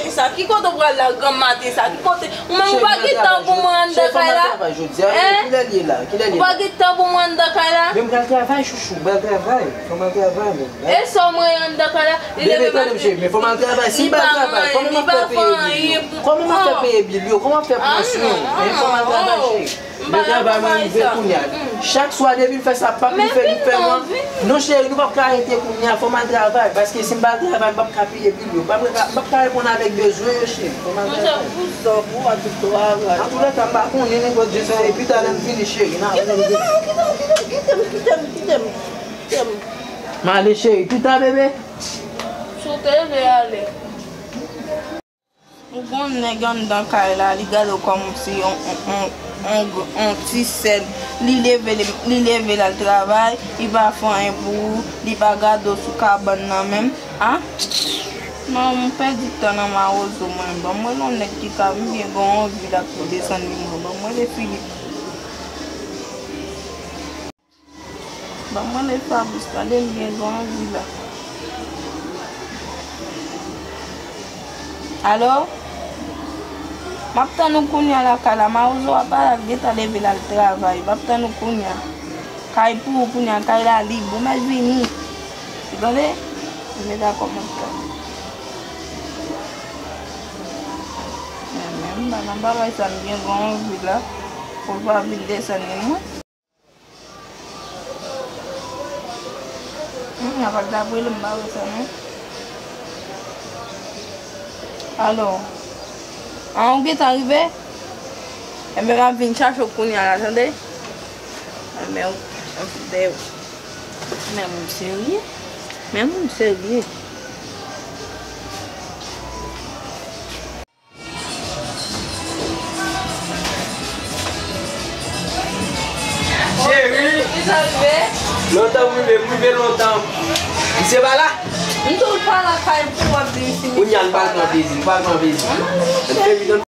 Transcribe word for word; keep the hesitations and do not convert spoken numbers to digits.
matin ça? Qui compte pour la grand matin ça? Qui compte? On m'a pas de temps pour moi en Dakar là. Je dis, qu'il est lié là, qu'il est lié. Pas de temps pour moi en Dakar là. Même quand je travaille, chouchou, ben travail, faut m'en travailler. Et ça moi en Dakar là. Il est pas monsieur, mais faut m'en travailler. Si pas travail, comment on fait payer? Comment on fait payer billet? Comment on fait pension? Mais faut m'en travailler. Le travail m'a arrivé kounya. Chaque soir depuis fait ça pas plus fait faire moi. Non chérie, nous pas arrêter kounya, faut m'en travailler parce que si m'pas travail pas pas payer billet, pas pas répondre avec besoin chérie. Faut m'en travailler. En tout cas, quand pas on est négocier ça et puis t'as même fini chérie. Mais allez chérie, tout à bébé. Sauter vais aller. Ou bon nèg dans caille là, li gade comme si on on on on petit sel, li leve li leve le travail, il va faire un bout, il va garder sous cabane là même, hein? Non, mon père dit que dans ma rose au moins, bon moi non nèg qui ka bien gon envie là pour descendre bon moi les filles. Bon moi les femmes parce qu'elle bien gon envie là. Alors Mapta nou kounya la kala, ma ouzo a pa geta leve la travail. Mapta nou kounya. Kay pou kounya, kay la libre. Mais vini. Tu connais? Je me d'accord mapta. Même, bah, n'a pas ça bien grand vu là. Pour pas vider ça ni moi. Il n'y a pas d'abri le mbawe ça non? Alors. On est arrivé. Et me va venir chercher au kounya, attendez. Mais on fait même sérieux. Même sérieux. Chérie, ils arrivent. Longtemps, vous vivez longtemps. C'est pas là? Nous ne sommes pas la caille pour voir ici. Vous n'y allez pas dans le plaisir, pas dans le plaisir.